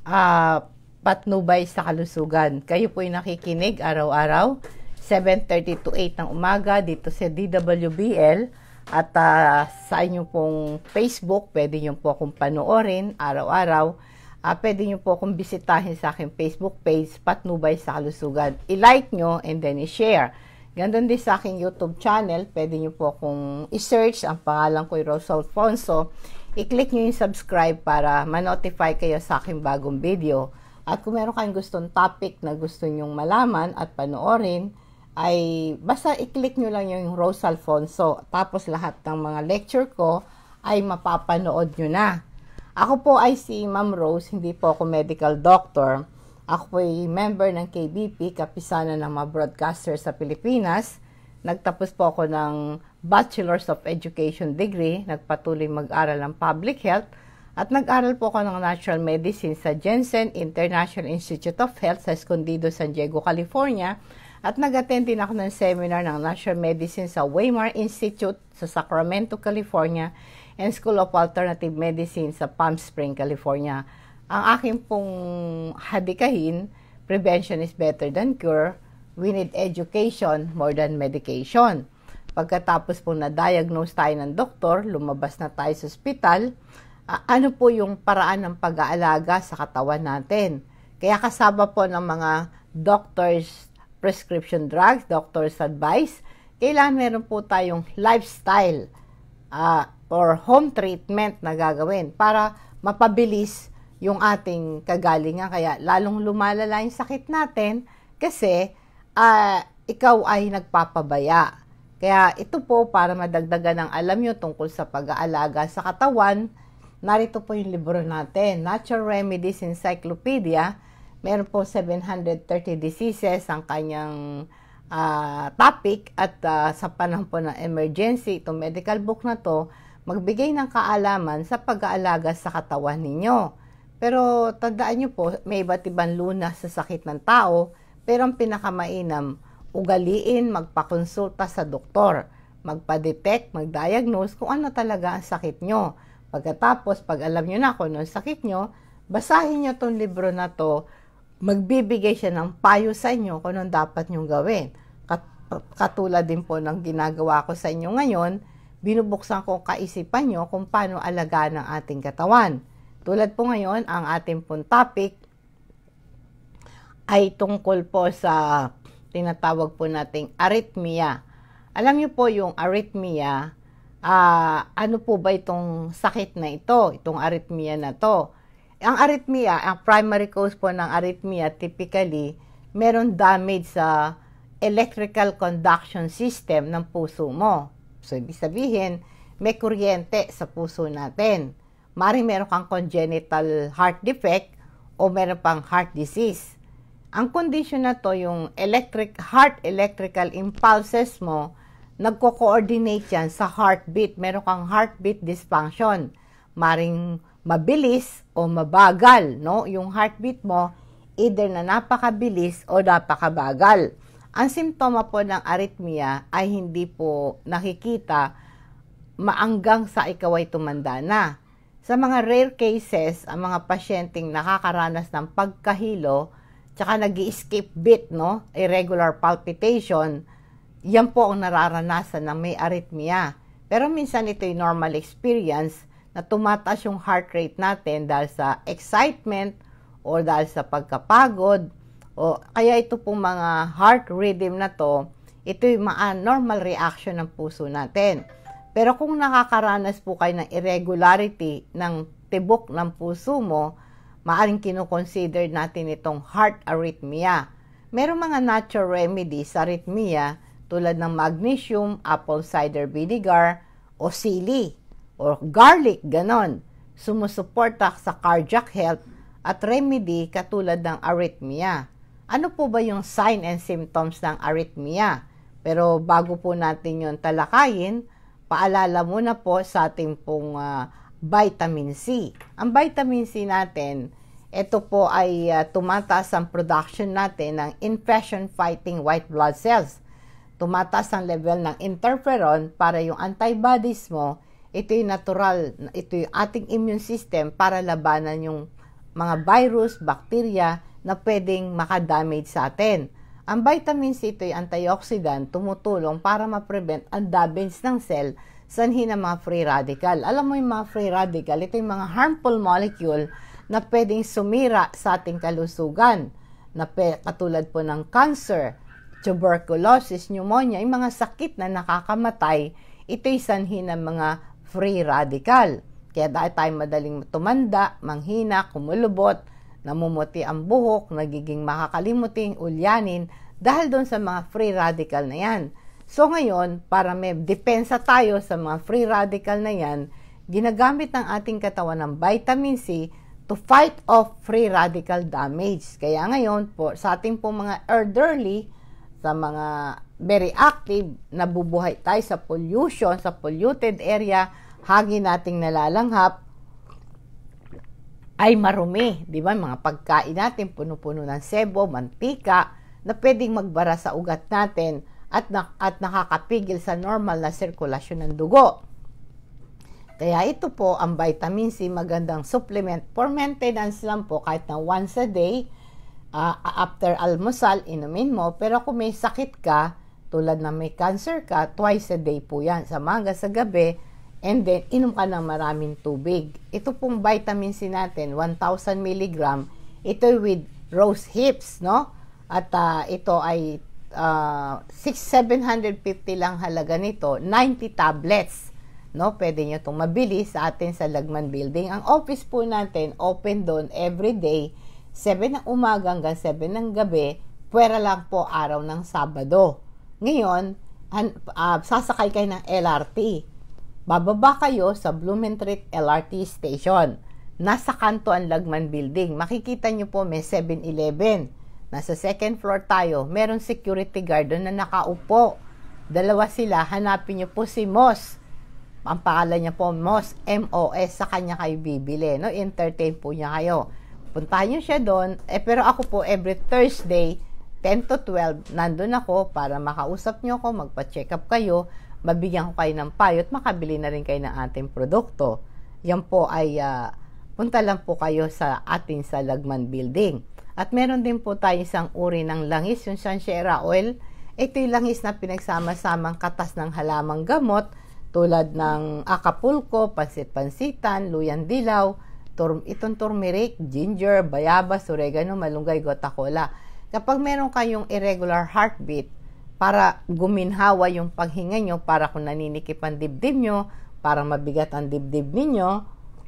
patnubay sa kalusugan. Kayo po'y nakikinig araw-araw, 7:30 to 8 ng umaga dito sa DWBL at sa inyong pong Facebook, pwede nyo po akong panoorin araw-araw. Pwede nyo po akong bisitahin sa aking Facebook page, Patnubay sa Kalusugan. I-like nyo and then i-share. Gandun din sa aking YouTube channel, pwede nyo po akong i-search. Ang pangalan ko'y Rose Alfonso. I-click nyo yung subscribe para ma-notify kayo sa aking bagong video. At kung meron kayong gustong topic na gusto nyong malaman at panoorin, ay basta i-click nyo lang yung Rose Alfonso. Tapos lahat ng mga lecture ko ay mapapanood nyo na. Ako po ay si Ma'am Rose, hindi po ako medical doctor. Ako po ay member ng KBP, kapisanan ng mga broadcaster sa Pilipinas. Nagtapos po ako ng Bachelor's of Education degree, nagpatuloy mag-aral ng Public Health, at nag-aral po ako ng Natural Medicine sa Jensen International Institute of Health sa Escondido, San Diego, California. At nag-attend din ako ng seminar ng Natural Medicine sa Weimar Institute sa Sacramento, California, and School of Alternative Medicine sa Palm Springs, California. Ang aking pong hadikahin, prevention is better than cure. We need education more than medication. Pagkatapos po na-diagnose tayo ng doktor, lumabas na tayo sa ospital, ano po yung paraan ng pag-aalaga sa katawan natin. Kaya kasama po ng mga doctor's prescription drugs, doctor's advice, kailangan meron po tayong lifestyle or home treatment na gagawin para mapabilis yung ating kagalingan. Kaya lalong lumalala yung sakit natin kasi ikaw ay nagpapabaya. Kaya ito po para madagdagan ng alam nyo tungkol sa pag-aalaga sa katawan, narito po yung libro natin, Natural Remedies Encyclopedia. Meron po 730 diseases ang kanyang topic at sa panahon po ng emergency, itong medical book na to, magbigay ng kaalaman sa pag-aalaga sa katawan ninyo. Pero tandaan nyo po, may iba't ibang lunas sa sakit ng tao, pero ang pinakamainam, ugaliin, magpakonsulta sa doktor, magpa-detect, mag-diagnose kung ano talaga ang sakit nyo. Pagkatapos, pag alam nyo na kung ano ang sakit nyo, basahin nyo itong libro na to, magbibigay siya ng payo sa inyo kung anong dapat nyong gawin. Katulad din po ng ginagawa ko sa inyo ngayon, binubuksan ko kaisipan nyo kung paano alagaan ang ating katawan. Tulad po ngayon, ang ating pong topic ay tungkol po sa tinatawag po nating arrhythmia. Alam niyo po yung arrhythmia, ano po ba itong sakit na ito, itong arrhythmia na to? Ang arrhythmia, ang primary cause po ng arrhythmia, typically, meron damage sa electrical conduction system ng puso mo. So, ibig sabihin, may kuryente sa puso natin. Maring meron kang congenital heart defect o meron pang heart disease. Ang condition na to, yung heart electrical impulses mo, nagko-coordinate yan sa heartbeat. Meron kang heartbeat dysfunction. Maring mabilis o mabagal, no? Yung heartbeat mo, either na napakabilis o napakabagal. Ang simptoma po ng arrhythmia ay hindi po nakikita maanggang sa ikaw ay tumanda na. Sa mga rare cases, ang mga pasyenteng nakakaranas ng pagkahilo, tsaka nag-i-skip beat, no? Irregular palpitation, yan po ang nararanasan ng may arrhythmia. Pero minsan ito yung normal experience na tumataas yung heart rate natin dahil sa excitement o dahil sa pagkapagod. O kaya ito pong mga heart rhythm na to, ito yung normal reaction ng puso natin. Pero kung nakakaranas po kayo ng irregularity ng tibok ng puso mo, maaring kinoconsider natin itong heart arrhythmia. Merong mga natural remedies sa arrhythmia tulad ng magnesium, apple cider vinegar, o sili, o garlic, ganon. Sumusuporta sa cardiac health at remedy katulad ng arrhythmia. Ano po ba yung sign and symptoms ng arrhythmia? Pero bago po natin yung talakayin, paalala muna po sa ating pong vitamin C. Ang vitamin C natin, ito po ay tumataas ang production natin ng infection-fighting white blood cells. Tumataas ang level ng interferon para yung antibodies mo, ito yung natural, ito yung ating immune system para labanan yung mga virus, bacteria na pwedeng makadamage sa atin. Ang vitamin C, ito ay antioxidant, tumutulong para ma-prevent ang damage ng cell sanhi ng mga free radical. Alam mo yung mga free radical, ito yung mga harmful molecule na pwedeng sumira sa ating kalusugan, na katulad po ng cancer, tuberculosis, pneumonia, yung mga sakit na nakakamatay, ito'y sanhi ng mga free radical. Kaya dahil tayo madaling tumanda, manghina, kumulubot, namumuti ang buhok, nagiging makakalimuting ulyanin dahil doon sa mga free radical na yan. So ngayon, para may depensa tayo sa mga free radical na yan, ginagamit ng ating katawan ng vitamin C to fight off free radical damage. Kaya ngayon, po, sa ating pong mga elderly, sa mga very active, nabubuhay tayo sa pollution, sa polluted area, hangin nating nalalanghap, ay marumi, di ba? Mga pagkain natin, puno-puno ng sebo, mantika, na pwedeng magbara sa ugat natin at nakakapigil sa normal na sirkulasyon ng dugo. Kaya ito po, ang vitamin C, magandang supplement for maintenance lang po, kahit na once a day, after almusal, inumin mo. Pero kung may sakit ka, tulad na may cancer ka, twice a day po yan, sa umaga, sa gabi, and then, inom ka ng maraming tubig. Ito pong vitamin C natin, 1,000 mg, ito with rose hips, no? At ito ay 750 lang halaga nito, 90 tablets, no? Pwede nyo itong mabili sa atin sa Lagman Building. Ang office po natin, open doon every day, 7 ng umaga hanggang 7 ng gabi, pwera lang po araw ng Sabado. Ngayon, sasakay kayo ng LRT. Bababa kayo sa Blumentritt LRT Station. Nasa kanto ang Lagman Building. Makikita nyo po may 7-Eleven. Nasa second floor tayo. Meron security guard doon na nakaupo. Dalawa sila. Hanapin nyo po si Moss. Ang pangalan niya po Moss, M-O-S. Sa kanya kayo bibili. No? Entertain po niya kayo. Puntahan nyo siya doon. Pero ako po every Thursday, 10 to 12, nandun ako para makausap nyo ako, magpa-check up kayo, mabigyan ko kayo ng payo at makabili na rin kayo ng ating produkto. Yan po ay punta lang po kayo sa atin sa Lagman Building. At meron din po tayo isang uri ng langis, yung Sansera oil. Ito yung langis na pinagsama-samang katas ng halamang gamot tulad ng Acapulco, pansit-pansitan, luyang dilaw, itong turmeric, ginger, bayabas, oregano, malunggay, gotakola. Kapag meron kayong irregular heartbeat, para guminhawa yung paghinga nyo, para kung naninikip ang dibdib nyo, para mabigat ang dibdib ninyo,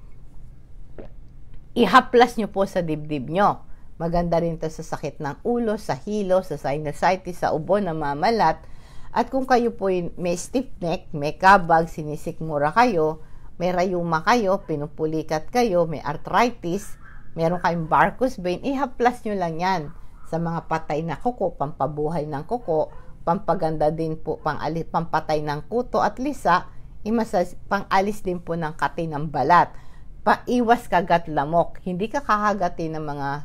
ihaplas nyo po sa dibdib nyo. Maganda rin ito sa sakit ng ulo, sa hilo, sa sinusitis, sa ubo na mamalat. At kung kayo po may stiff neck, may kabag, sinisikmura kayo, may rayuma kayo, pinupulikat kayo, may arthritis, meron kayong varicose vein, ihaplas nyo lang yan sa mga patay na kuko, pampabuhay ng kuko, pampaganda din po, pampatay ng kuto at lisa, pang-alis din po ng kati ng balat, paiwas kagat lamok. Hindi ka kakagati ng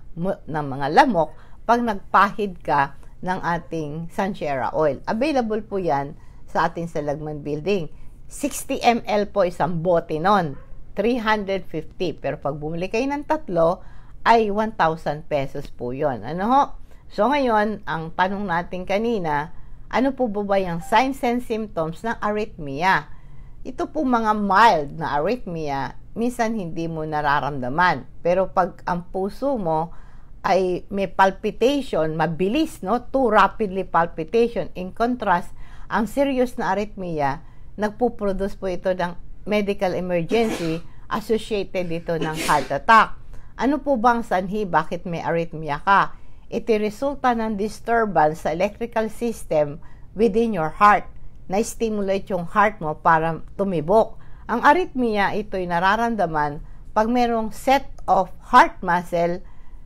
mga lamok pag nagpahid ka ng ating Sansera oil. Available po yan sa ating sa Lagman Building. 60 ml po isang bote nun, 350. Pero pag bumili kayo ng tatlo, ay 1,000 pesos po yun. Ano ho? So ngayon, ang tanong natin kanina, ano po ba yung signs and symptoms ng arrhythmia? Ito po mga mild na arrhythmia, minsan hindi mo nararamdaman. Pero pag ang puso mo ay may palpitation, mabilis, no? Too rapidly palpitation. In contrast, ang serious na arrhythmia, nagpuproduce po ito ng medical emergency associated dito ng heart attack. Ano po bang sanhi? Bakit may arrhythmia ka? Ito resulta ng disturbance sa electrical system within your heart. Na-stimulate yung heart mo para tumibok. Ang arrhythmia, ito'y nararamdaman pag merong set of heart muscle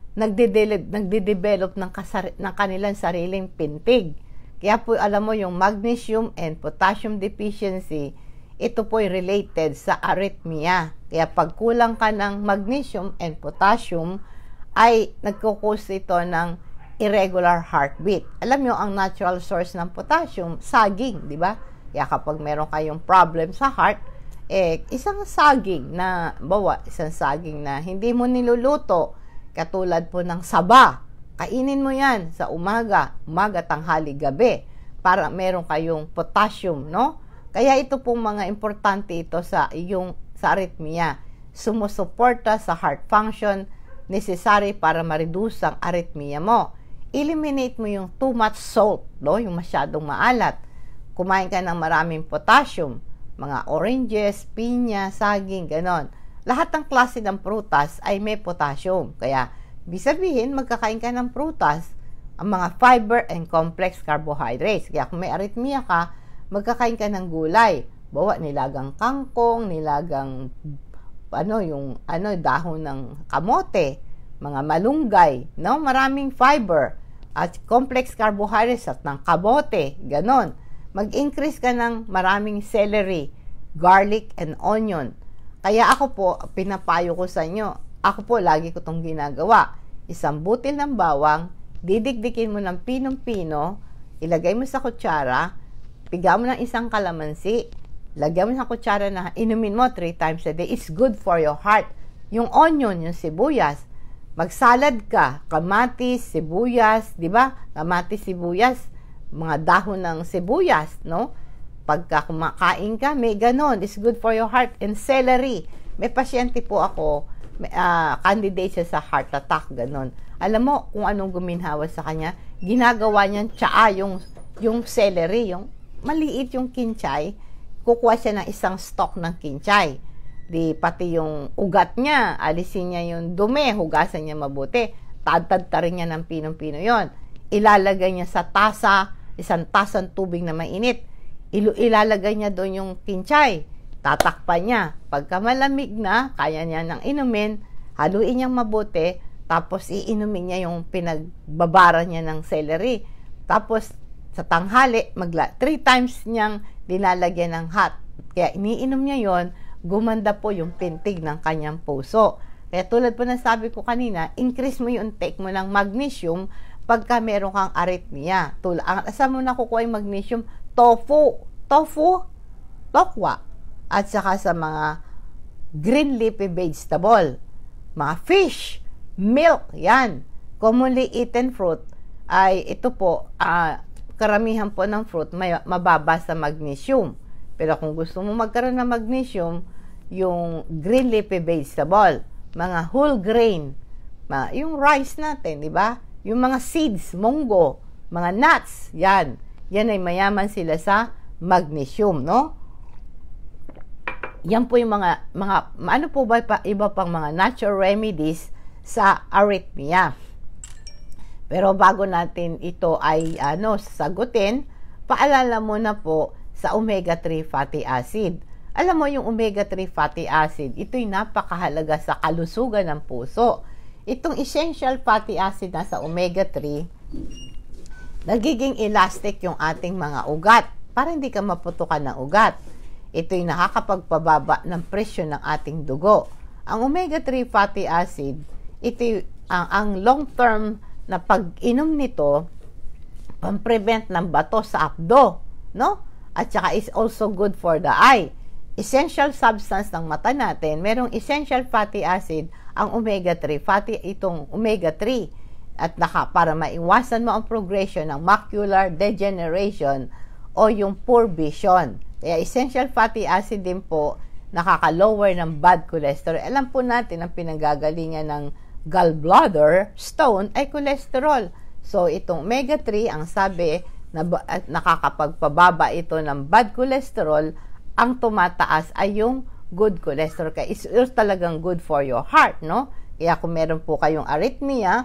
nagde-develop ng kanilang sariling pintig. Kaya po alam mo yung magnesium and potassium deficiency, ito po ay related sa arrhythmia. Kaya pag kulang ka ng magnesium and potassium, ay nagkukos ito ng irregular heartbeat. Alam nyo, ang natural source ng potassium, saging, di ba? Kaya kapag meron kayong problem sa heart, isang saging na hindi mo niluluto, katulad po ng saba. Kainin mo yan sa umaga, tanghali, gabi, para meron kayong potassium, no? Kaya ito pong mga importante ito sa arrhythmia. Sumusuporta sa heart function, necessary para ma-reduce ang arrhythmia mo. Eliminate mo yung too much salt, no? Yung masyadong maalat. Kumain ka ng maraming potassium, mga oranges, pinya, saging, ganon. Lahat ng klase ng prutas ay may potassium. Kaya, ibig sabihin, magkakain ka ng prutas, ang mga fiber and complex carbohydrates. Kaya kung may arrhythmia ka, magkakain ka ng gulay. Bawa, nilagang kangkong, nilagang dahon ng kamote, mga malunggay, no? Maraming fiber at complex carbohydrates at ng kabote, ganon. Mag-increase ka ng maraming celery, garlic, and onion. Kaya ako po, pinapayo ko sa inyo, ako po lagi ko itong ginagawa. Isang butil ng bawang, didikdikin mo ng pinong-pino, ilagay mo sa kutsara, piga mo ng isang kalamansi, lagyan mo sa kutsara na inumin mo 3 times a day. It's good for your heart. Yung onion, yung sibuyas, magsalad ka, kamatis, sibuyas, di ba? Kamatis, sibuyas, mga dahon ng sibuyas, no? Pagka kumakain ka, may ganon. It's good for your heart. And celery. May pasyente po ako, candidate siya sa heart attack, ganon. Alam mo kung anong guminhawa sa kanya? Ginagawa niyan tsaa, yung celery, yung maliit yung kinchay, kukuha siya ng isang stalk ng kinchay. Di pati yung ugat niya, alisin niya yung dumi, hugasan niya mabuti, tad-tad-tarin niya ng pinong-pino yon. Ilalagay niya sa tasa, isang tasang tubig na mainit. Ilalagay niya doon yung kinchay. Tatakpan niya. Pagka malamig na, kaya niya nang inumin, haluin niyang mabuti, tapos iinumin niya yung pinagbabara niya ng celery. Tapos, sa tanghali, 3 times niyang dinalagyan ng hot. Kaya iniinom niya yon, gumanda po yung pintig ng kanyang puso. Kaya tulad po ng sabi ko kanina, increase mo yung take mo ng magnesium pagka meron kang arrhythmia. Saan mo nakukuha yung magnesium? Tofu, tokwa, at saka sa mga green leafy vegetable, mga fish, milk, yan. Commonly eaten fruit ay ito po, karamihan po ng fruit mababa sa magnesium. Pero kung gusto mo magkaroon ng magnesium, yung green leafy vegetable, mga whole grain, yung rice natin, di ba? Yung mga seeds, munggo, mga nuts, yan. Yan ay mayaman sila sa magnesium, no? Yan po yung mga ano po ba iba pang mga natural remedies sa arrhythmia. Pero bago natin ito ay sagutin, paalala mo na po sa omega-3 fatty acid. Alam mo yung omega-3 fatty acid, ito'y napakahalaga sa kalusugan ng puso. Itong essential fatty acid na sa omega-3, nagiging elastic yung ating mga ugat para hindi ka maputukan ng ugat. Ito'y nakakapagpababa ng presyon ng ating dugo. Ang omega-3 fatty acid, ito'y ang long-term na pag-inom nito, pang-prevent ng bato sa abdo, no? At saka is also good for the eye. Essential substance ng mata natin, merong essential fatty acid, ang omega-3, itong omega-3. At para maiwasan mo ang progression ng macular degeneration o yung poor vision. Kaya essential fatty acid din po, nakaka-lower ng bad cholesterol. Alam po natin, ang pinanggagalingan ng gallbladder stone ay cholesterol. So, itong omega-3, ang sabi, nakakapagpababa ito ng bad cholesterol, ang tumataas ay yung good cholesterol. Kaya it's talagang good for your heart, no? Kaya kung meron po kayong arrhythmia,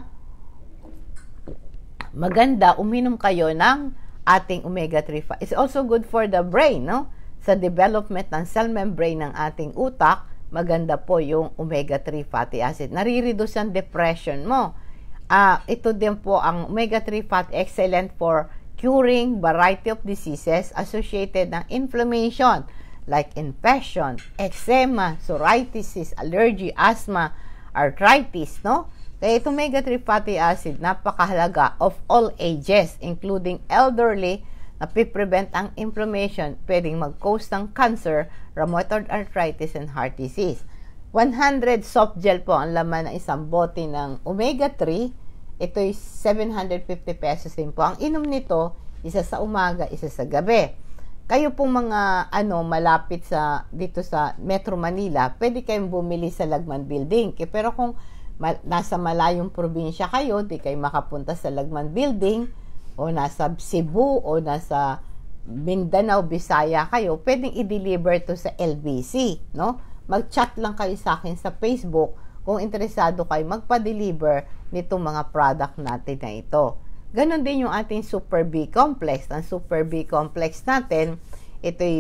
maganda uminom kayo ng ating omega-3. It's also good for the brain, no? Sa development ng cell membrane ng ating utak, maganda po yung omega-3 fatty acid. Nare-reduce ang depression mo. Ito din po ang omega-3 fat, excellent for curing variety of diseases associated ng inflammation like infection, eczema, psoriasis, allergy, asthma, arthritis, no? Kaya itong omega-3 fatty acid, napakahalaga of all ages, including elderly, na piprevent ang inflammation, pwedeng mag-cause ng cancer, rheumatoid arthritis, and heart disease. 100 soft gel po ang laman ng isang bote ng omega-3. Ito'y 750 pesos din po. Ang inom nito, isa sa umaga, isa sa gabi. Kayo pong mga malapit dito sa Metro Manila, pwede kayong bumili sa Lagman Building. Pero kung nasa malayong probinsya kayo, di kayo makapunta sa Lagman Building, o nasa Cebu, o nasa Mindanao, Bisaya kayo, pwedeng i-deliver to sa LBC, no? Mag-chat lang kayo sa akin sa Facebook kung interesado kayo magpa-deliver nitong mga product natin na ito. Ganon din yung ating Super B Complex. Ang Super B Complex natin, ito'y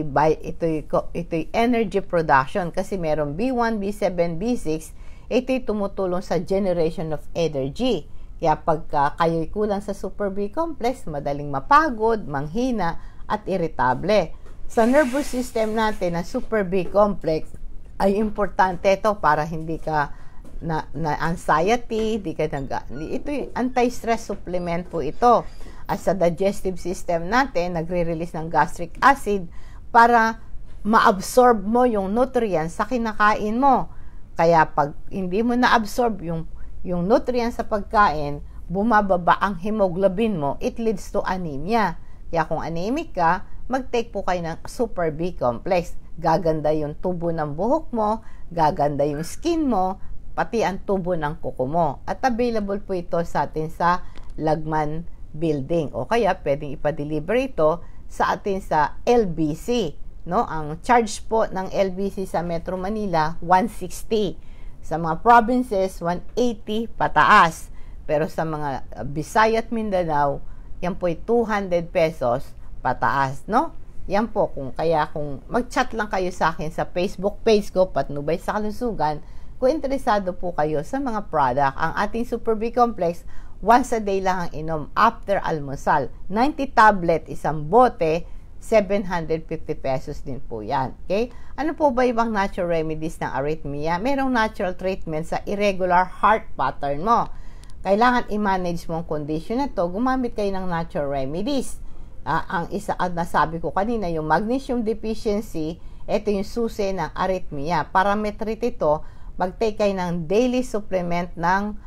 energy production kasi merong B1, B7, B6. Ito'y tumutulong sa generation of energy. Kaya pagka kayo'y kulang sa Super B Complex, madaling mapagod, manghina, at irritable. Sa nervous system natin, ang Super B Complex ay importante ito para hindi ka na anxiety, ito yung anti-stress supplement po ito. At sa digestive system natin, nagre-release ng gastric acid para ma-absorb mo yung nutrients sa kinakain mo. Kaya pag hindi mo na-absorb yung nutrients sa pagkain, bumababa ang hemoglobin mo, it leads to anemia. Kaya kung anemic ka, mag-take po kayo ng Super B Complex. Gaganda yung tubo ng buhok mo, gaganda yung skin mo, pati ang tubo ng kuko mo. At available po ito sa atin sa Lagman Building. O kaya pwedeng ipa-deliver ito sa atin sa LBC. No? Ang charge po ng LBC sa Metro Manila, 160. Sa mga provinces, 180 pataas. Pero sa mga Visayas at Mindanao, yan po ay 200 pesos pataas, no? Yan po, kung mag-chat lang kayo sa akin sa Facebook page ko, Patnubay sa Kalusugan, kung interesado po kayo sa mga product. Ang ating Super B Complex, once a day lang ang inom after almusal. 90 tablet, isang bote, 750 pesos din po yan. Okay? Ano po ba ibang natural remedies ng arrhythmia? Merong natural treatment sa irregular heart pattern mo. Kailangan i-manage mo ang condition na to, gumamit kayo ng natural remedies. Ang isa, nasabi ko kanina, yung magnesium deficiency, ito yung susi ng arrhythmia. Para metreat ito, mag-take kayo ng daily supplement ng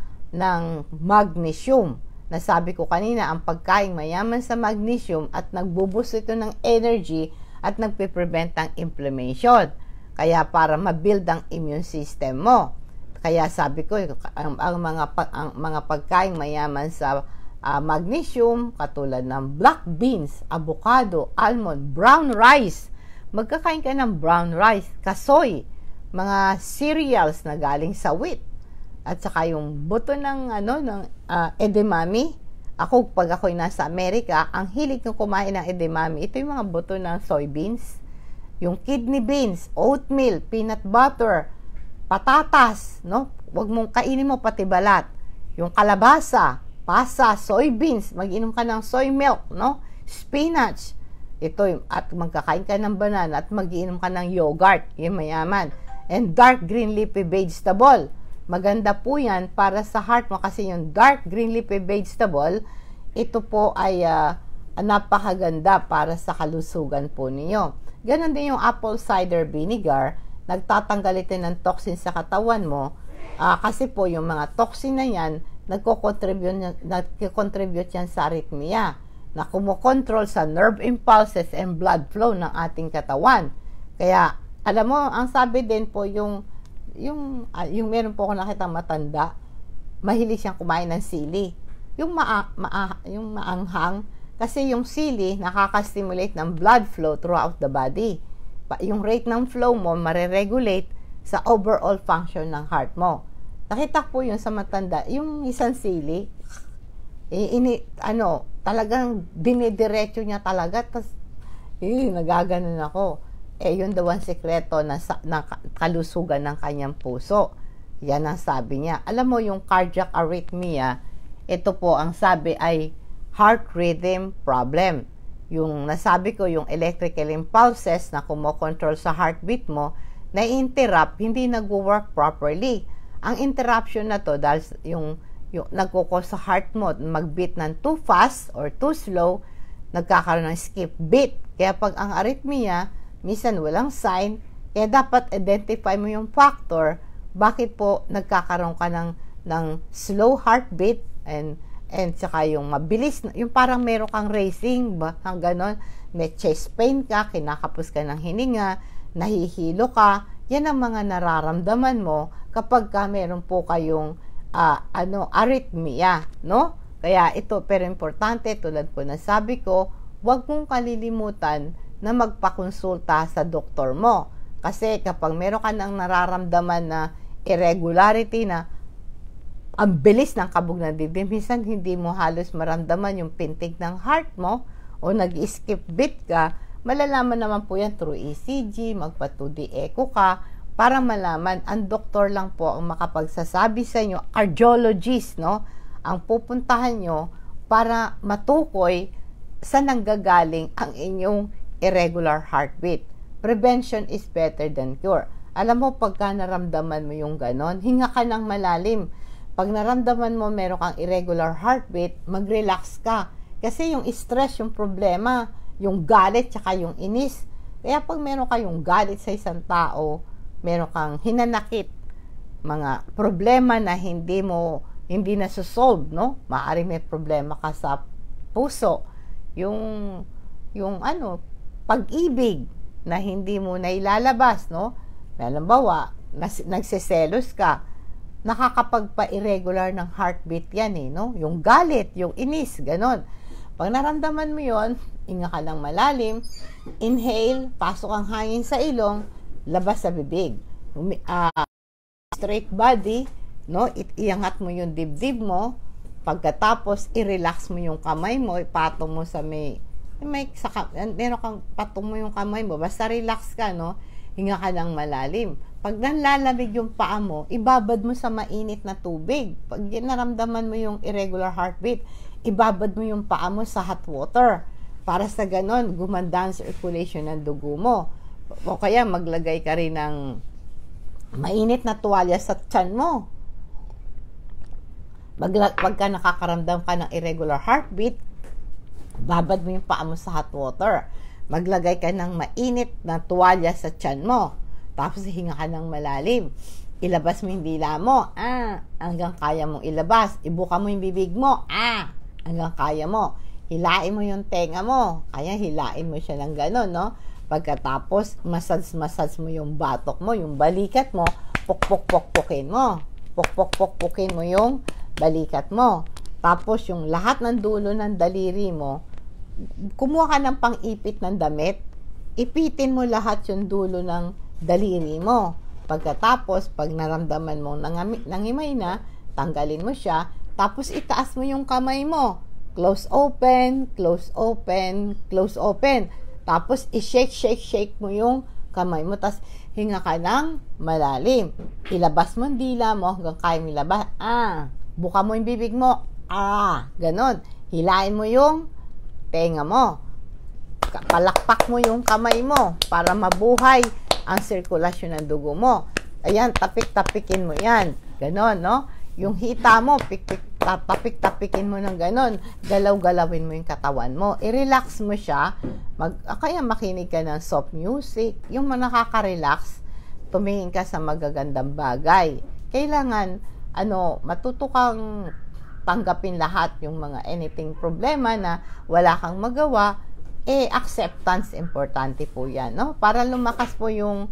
magnesium. Nasabi ko kanina, ang pagkain mayaman sa magnesium at nagbuboost ito ng energy at nagpe-prevent ng inflammation. Kaya para ma-build ang immune system mo. Kaya sabi ko, ang mga pagkain mayaman sa magnesium, katulad ng black beans, avocado, almond, brown rice. Magkakain ka ng brown rice, kasoy, mga cereals na galing sa wheat. At saka yung buto ng edamame. Pag ako'y nasa Amerika, ang hilig kong kumain ng edamame, ito yung mga buto ng soybeans, yung kidney beans, oatmeal, peanut butter, patatas, no? Huwag mong kainin mo pati balat. Yung kalabasa, pasa, soybeans, mag-inom ka ng soy milk, no? Spinach. Ito, at magkakain ka ng banana at mag-inom ka ng yogurt, yung mayaman. And dark green leafy vegetable. Maganda po yan para sa heart mo kasi yung dark green leafy vegetable, ito po ay napakaganda para sa kalusugan po ninyo. Ganon din yung apple cider vinegar, nagtatanggal ito ng toxin sa katawan mo kasi po yung mga toxin na yan nagko-contribute yan sa arrhythmia na kumokontrol sa nerve impulses and blood flow ng ating katawan. Kaya alam mo, ang sabi din po yung meron po ako nakita matanda, mahilig siyang kumain ng sili, yung maanghang, kasi yung sili nakaka-stimulate ng blood flow throughout the body. Yung rate ng flow mo mariregulate sa overall function ng heart mo. Nakita po yun sa matanda, yung isang sili, talagang dinidiretso niya talaga, tapos nagaganon ako. Yun daw ang sekreto ng kalusugan ng kanyang puso. Yan ang sabi niya. Alam mo, yung cardiac arrhythmia, ito po ang sabi ay heart rhythm problem. Yung nasabi ko, yung electrical impulses na kumokontrol sa heartbeat mo, na-interrupt, hindi nag-work properly. Ang interruption na to, dahil yung nagkukos sa heart mo, mag-beat ng too fast or too slow, nagkakaroon ng skip beat. Kaya pag ang arrhythmia, minsan walang sign, kaya dapat identify mo yung factor bakit po nagkakaroon ka ng slow heartbeat and saka yung mabilis, yung parang meron kang racing, ba? Ang ganon, may chest pain ka, kinakapos ka ng hininga, nahihilo ka, yan ang mga nararamdaman mo kapag ka meron po kayong arrhythmia, no? Kaya ito, pero importante, tulad po na sabi ko, huwag mong kalilimutan na magpakonsulta sa doktor mo. Kasi kapag meron ka nang nararamdaman na irregularity na ang bilis ng kabog ng dibdib, minsan hindi mo halos maramdaman yung pintig ng heart mo o nag-skip beat ka, malalaman naman po yan through ECG, magpa-2D echo ka, para malaman. Ang doktor lang po ang makapagsasabi sa inyo, cardiologist, no? Ang pupuntahan nyo para matukoy sa nanggagaling ang inyong irregular heartbeat. Prevention is better than cure. Alam mo, pagka naramdaman mo yung ganon, hinga ka ng malalim. Pag naramdaman mo meron kang irregular heartbeat, mag-relax ka. Kasi yung stress, yung problema, yung galit, tsaka yung inis. Kaya pag meron kayong galit sa isang tao, meron kang hinanakit, mga problema na hindi na-solve, no? Maaaring may problema ka sa puso. Yung pag-ibig na hindi mo na ilalabas, no? Halimbawa, nagseselos ka, nakakapagpa-irregular ng heartbeat yan no? Yung galit, yung inis, ganon. Pag naramdaman mo yon, hinga ka ng malalim, inhale, pasok ang hangin sa ilong, labas sa bibig. Straight body, no? Iangat mo yung dibdib mo, pagkatapos i-relax mo yung kamay mo, ipatong mo sa meron kang patong mo yung kamay mo, basta relax ka, no? Hinga ka ng malalim. Pag nanlalamig yung paa mo, ibabad mo sa mainit na tubig. Pag naramdaman mo yung irregular heartbeat, ibabad mo yung paa mo sa hot water. Para sa ganon, gumanda ang circulation ng dugo mo. O kaya maglagay ka rin ng mainit na tuwalya sa tiyan mo. Pagka nakakaramdam ka ng irregular heartbeat, babad mo yung paa mo sa hot water. Maglagay ka ng mainit na tuwalya sa tiyan mo. Tapos hinga ka ng malalim. Ilabas mo yung dila mo. Hanggang kaya mong ilabas. Ibuka mo yung bibig mo. Hanggang kaya mo. Hilain mo yung tenga mo. Kaya hilain mo siya ng gano'n, no? Pagkatapos, massage mo yung batok mo, yung balikat mo. Pukpukin mo. Pukpukin mo yung balikat mo. Tapos, yung lahat ng dulo ng daliri mo, kumuha ka ng pang-ipit ng damit, ipitin mo lahat yung dulo ng daliri mo. Pagkatapos, pag naramdaman mo nangimay na, tanggalin mo siya, tapos itaas mo yung kamay mo. Close open, close open, close open. Tapos, i-shake mo yung kamay mo, tapos hinga ka ng malalim. Ilabas mo ang dila mo hanggang kaya mo ilabas. Buka mo yung bibig mo. Ganon. Hilain mo yung tenga mo. Palakpak mo yung kamay mo para mabuhay ang sirkulasyon ng dugo mo. Ayan, tapik-tapikin mo yan. Ganon, no? Yung hita mo, tapik-tapikin mo ng ganon. Galaw-galawin mo yung katawan mo. I-relax mo siya. Kaya makinig ka ng soft music. Yung nakaka-relax, tumingin ka sa magagandang bagay. Kailangan, matuto kang tanggapin lahat yung mga anything problema na wala kang magawa. Acceptance, importante po yan, no? Para lumakas po yung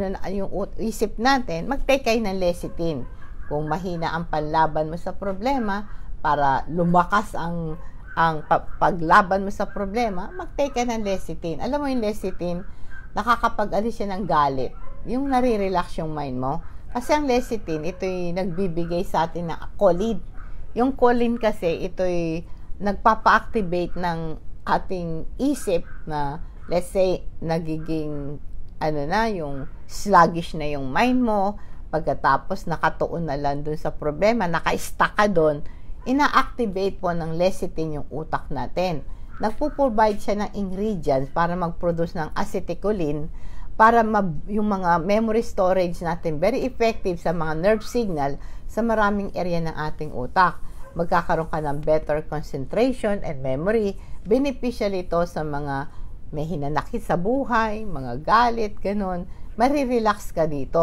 isip natin, mag-take kayo ng lecithin. Kung mahina ang panlaban mo sa problema, para lumakas ang paglaban mo sa problema, mag-take ka ng lecithin. Alam mo yung lecithin, nakakapag-alis siya ng galit. Yung nare-relax yung mind mo. Kasi ang lecithin, ito'y nagbibigay sa atin ng choline. Yung choline kasi, ito'y nagpapa-activate ng ating isip na, let's say, nagiging, yung sluggish na yung mind mo, pagkatapos nakatuon na lang dun sa problema, naka-stuck ka dun, ina-activate po ng lecithin yung utak natin. Nagpo-provide siya ng ingredients para mag-produce ng acetylcholine, para yung mga memory storage natin, very effective sa mga nerve signal sa maraming area ng ating utak. Magkakaroon ka ng better concentration and memory. Beneficial ito sa mga may hinanakit sa buhay, mga galit, ganun. Marirelax ka dito.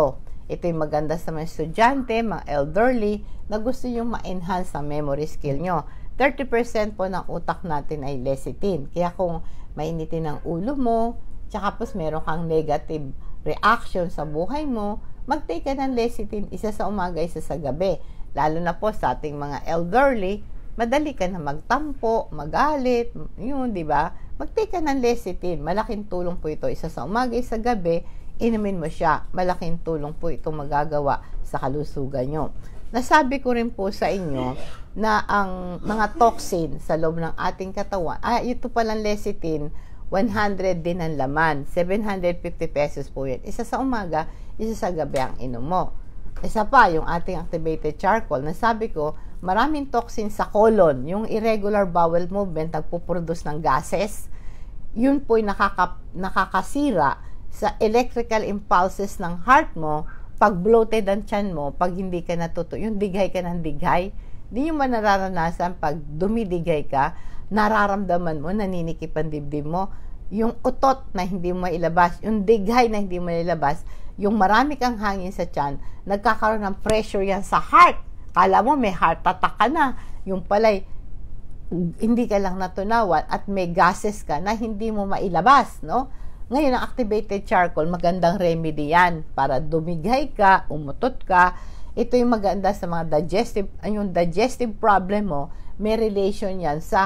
Ito'y maganda sa mga estudyante, mga elderly, na gusto yung ma-enhance ang memory skill nyo. 30% po ng utak natin ay lecithin. Kaya kung mainitin ang ulo mo, tsaka po meron kang negative reaction sa buhay mo, mag-take ka ng lecithin, isa sa umaga, isa sa gabi. Lalo na po sa ating mga elderly, madali ka na magtampo, magalit, yun, di ba? Mag-take ka ng lecithin. Malaking tulong po ito, isa sa umaga, isa sa gabi, inumin mo siya. Malaking tulong po ito magagawa sa kalusugan nyo. Nasabi ko rin po sa inyo na ang mga toxin sa loob ng ating katawan, ito palang lecithin, 100 din ang laman. 750 pesos po yan. Isa sa umaga, isa sa gabi ang inom mo. Isa pa, yung ating activated charcoal. Nasabi ko, maraming toxin sa colon. Yung irregular bowel movement, nagpuproduce ng gases. Yun po'y nakakasira sa electrical impulses ng heart mo. Pag bloated ang tiyan mo, pag hindi ka yung dighay ka ng dighay, di yung manararanasan pag dumidighay ka, nararamdaman mo, naninikip ang dibdib mo, yung utot na hindi mo mailabas, yung dighay na hindi mo mailabas, yung marami kang hangin sa tiyan, nagkakaroon ng pressure yan sa heart. Kala mo may heart attack ka na, yung pala'y hindi ka lang natunawan at may gases ka na hindi mo mailabas, no? Ngayon, ang activated charcoal, magandang remedy yan para dumighay ka, umutot ka. Ito yung maganda sa mga yung digestive problem mo, may relation yan sa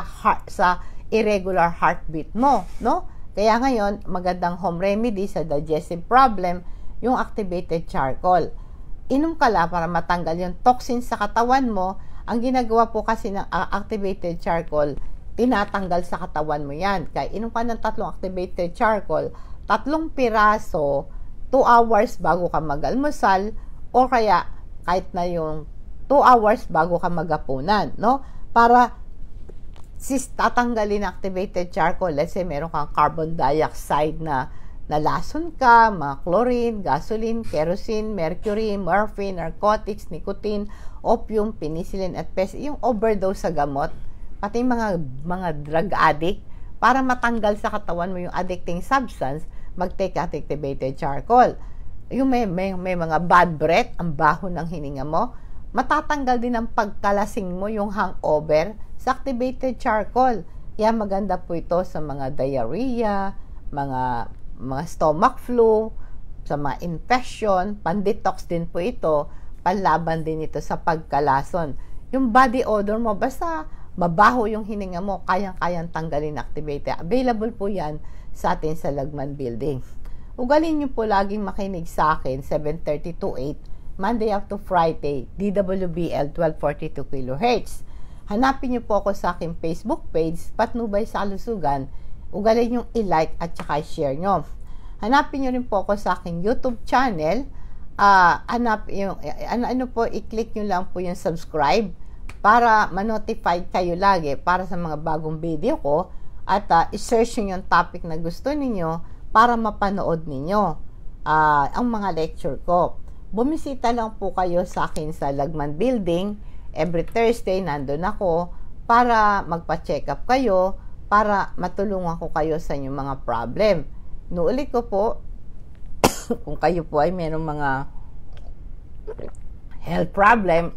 irregular heartbeat mo, no? Kaya ngayon, magandang home remedy sa digestive problem, yung activated charcoal. Inom ka lang para matanggal yung toxin sa katawan mo. Ang ginagawa po kasi ng activated charcoal, tinatanggal sa katawan mo yan. Kaya inom ka ng 3 activated charcoal, 3 piraso, 2 hours bago ka mag-almusal, o kaya kahit na yung 2 hours bago ka magapunan, no? Para tatanggalin activated charcoal. Let's say meron kang carbon dioxide na nalason ka, mga chlorine, gasoline, kerosene, mercury, morphine, narcotics, nicotine, opium, penicillin, at yung overdose sa gamot, pati mga drug addict, para matanggal sa katawan mo yung addicting substance, mag-take activated charcoal. Yung may mga bad breath, ang baho ng hininga mo, matatanggal din ang pagkalasing mo, yung hangover, sa activated charcoal. Kaya maganda po ito sa mga diarrhea, mga stomach flu, sa mga infection, pan-detox din po ito, panlaban din ito sa pagkalason. Yung body odor mo, basta mabaho yung hininga mo, kayang-kayang tanggalin activated. Available po yan sa atin sa Lagman Building. Ugalin nyo po laging makinig sa akin, 7:30 to 8, Monday up to Friday, DWBL 1242 kHz. Hanapin nyo po ako sa aking Facebook page, Patnubay sa Kalusugan. Ugalin yung i-like at saka i-share nyo. Hanapin nyo rin po ako sa aking YouTube channel. I-click nyo lang po yung subscribe para ma-notify kayo lagi para sa mga bagong video ko, at i-search nyo yung topic na gusto ninyo para mapanood ninyo ang mga lecture ko. Bumisita lang po kayo sa akin sa Lagman Building. Every Thursday, nandun ako para magpa-check up kayo, para matulungan ko kayo sa inyong mga problem. Inuulit ko po, kung kayo po ay mayroong mga health problem,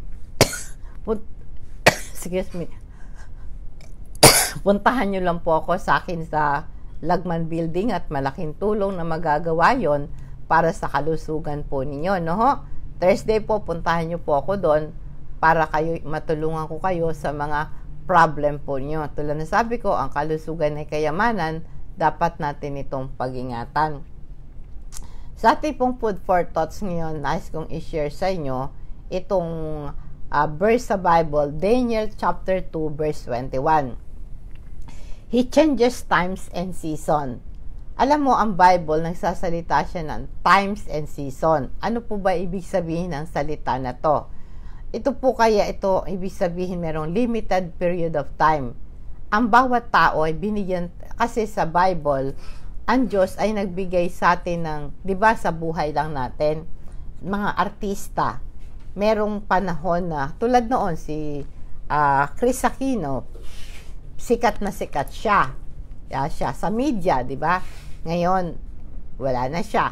excuse me, puntahan nyo lang po ako sa akin sa Lagman Building at malaking tulong na magagawa yon para sa kalusugan po ninyo, no? Thursday po, puntahan nyo po ako doon para kayo, matulungan ko kayo sa mga problem po nyo. Tulad na sabi ko, ang kalusugan ay kayamanan, dapat natin itong pag-ingatan. Sa ating pong food for thoughts ngayon, nice kong i-share sa inyo itong verse sa Bible, Daniel chapter 2 verse 21. He changes times and season. Alam mo, ang Bible, nagsasalita siya ng times and season. Ano po ba ibig sabihin ng salita na to? Ito po kaya ito, ibig sabihin merong limited period of time. Ang bawat tao ay binigyan, kasi sa Bible, ang Diyos ay nagbigay sa atin ng, di ba, sa buhay lang natin, mga artista. Merong panahon na, tulad noon si Chris Aquino, sikat na sikat siya. Siya sa media, di ba? Ngayon, wala na siya.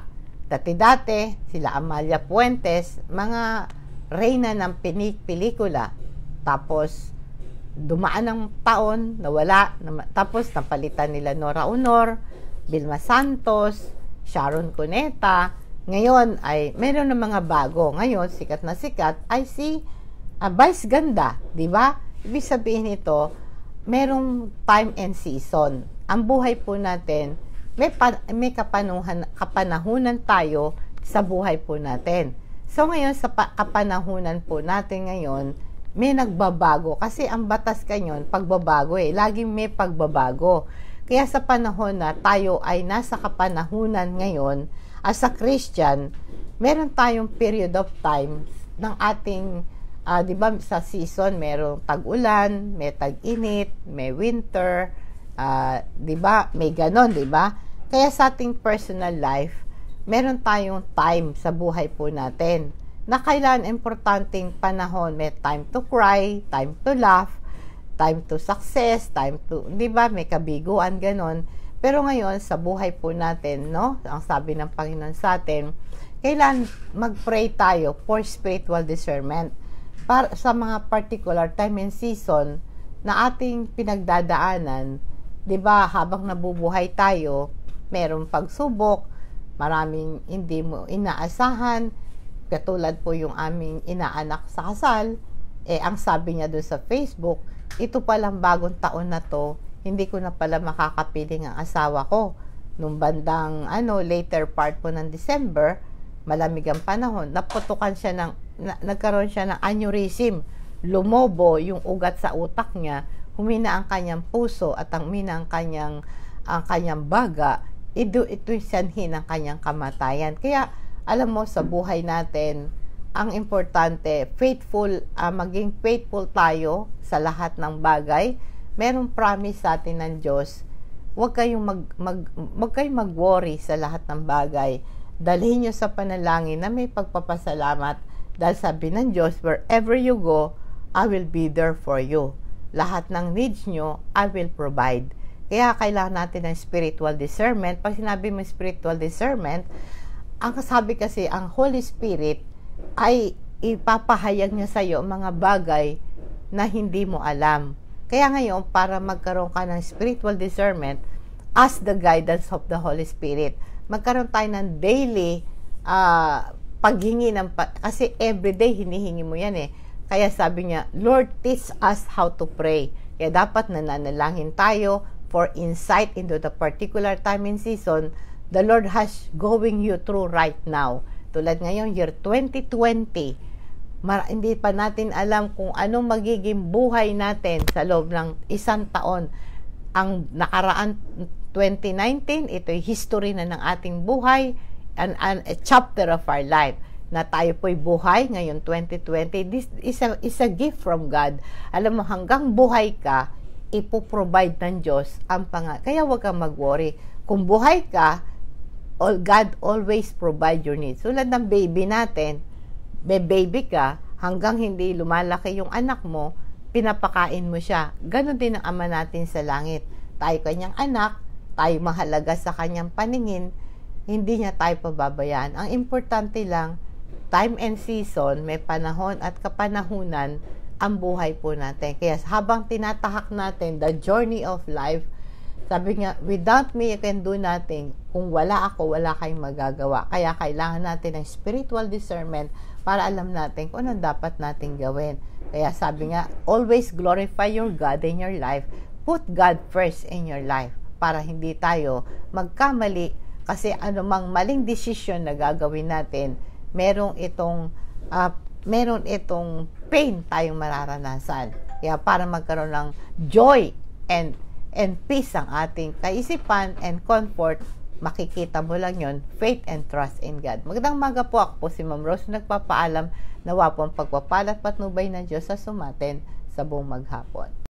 Dati-dati, sila Amalia Puentes, mga reyna ng pelikula. Tapos, dumaan ng taon, nawala. Tapos, napalitan nila Nora Honor, Vilma Santos, Sharon Cuneta. Ngayon, ay meron ng mga bago. Ngayon, sikat na sikat, ay si Vice Ganda. Diba? Ibig sabihin ito, merong time and season. Ang buhay po natin, may kapanahunan tayo sa buhay po natin. So ngayon, sa kapanahunan po natin ngayon, may nagbabago. Kasi ang batas kanyon, pagbabago eh. Laging may pagbabago. Kaya sa panahon na tayo ay nasa kapanahunan ngayon, as a Christian, meron tayong period of time ng ating di ba sa season merong tag-ulan, may tag-init, may winter, di ba? May ganon, di ba? Kaya sa ating personal life, meron tayong time sa buhay po natin. Na kailan importanteng panahon, may time to cry, time to laugh, time to success, time to, di ba? May kabiguan, ganon. Pero ngayon, sa buhay po natin, no? Ang sabi ng Panginoon sa atin, kailan mag-pray tayo for spiritual discernment para sa mga particular time and season na ating pinagdadaanan, 'di ba? Habang nabubuhay tayo, merong pagsubok, maraming hindi mo inaasahan, katulad po yung aming inaanak sa kasal, ang sabi niya doon sa Facebook, ito palang bagong taon na to, hindi ko na pala makakapiling ang asawa ko. Nung bandang later part po ng December, malamig ang panahon, naputukan siya nagkaroon siya ng aneurysm, lumobo yung ugat sa utak niya, humina ang kanyang puso at humina ang kanyang baga, ito'y sanhi ng kanyang kamatayan. Kaya alam mo, sa buhay natin, ang importante, maging faithful tayo sa lahat ng bagay. Merong promise sa atin ng Diyos, huwag kayong mag-worry sa lahat ng bagay. Dalhin nyo sa panalangin na may pagpapasalamat. Dahil sabi ng Diyos, wherever you go, I will be there for you. Lahat ng needs nyo, I will provide. Kaya kailangan natin ng spiritual discernment. Pag sinabi mo spiritual discernment, ang sabi kasi, ang Holy Spirit ay ipapahayag niya sa iyo mga bagay na hindi mo alam. Kaya ngayon, para magkaroon ka ng spiritual discernment, ask the guidance of the Holy Spirit. Magkaroon tayo ng daily paghingi kasi everyday hinihingi mo yan eh. Kaya sabi niya, Lord, teach us how to pray. Kaya dapat nananalangin tayo for insight into the particular time and season the Lord has going you through right now. Tulad ngayon, year 2020, hindi pa natin alam kung anong magiging buhay natin sa loob ng isang taon. Ang nakaraan 2019, ito'y history na ng ating buhay, a chapter of our life na tayo po'y buhay ngayon 2020. This is a gift from God. Alam mo, hanggang buhay ka, ipoprovide ng Diyos ang kaya huwag kang mag-worry. Kung buhay ka, God always provide your needs. Tulad ng baby natin, may baby ka, hanggang hindi lumalaki yung anak mo, pinapakain mo siya. Ganon din ang Ama natin sa langit. Tayo kanyang anak, tayo mahalaga sa kanyang paningin, hindi niya tayo pababayaan. Ang importante lang, time and season, may panahon at kapanahunan ang buhay po natin. Kaya habang tinatahak natin the journey of life, sabi nga, without me, you can do nothing. Kung wala ako, wala kayong magagawa. Kaya kailangan natin ng spiritual discernment para alam natin kung ano dapat natin gawin. Kaya sabi nga, always glorify your God in your life. Put God first in your life para hindi tayo magkamali. Kasi anumang maling desisyon na gagawin natin, meron itong pain tayong mararanasan. Kaya para magkaroon ng joy and peace ang ating kaisipan and comfort, makikita mo lang yon, faith and trust in God. Magandang umaga po, ako po si Ma'am Rose, nagpapaalam, nawa po ang pagpapalat patnubay ng Diyos sa sumatin sa buong maghapon.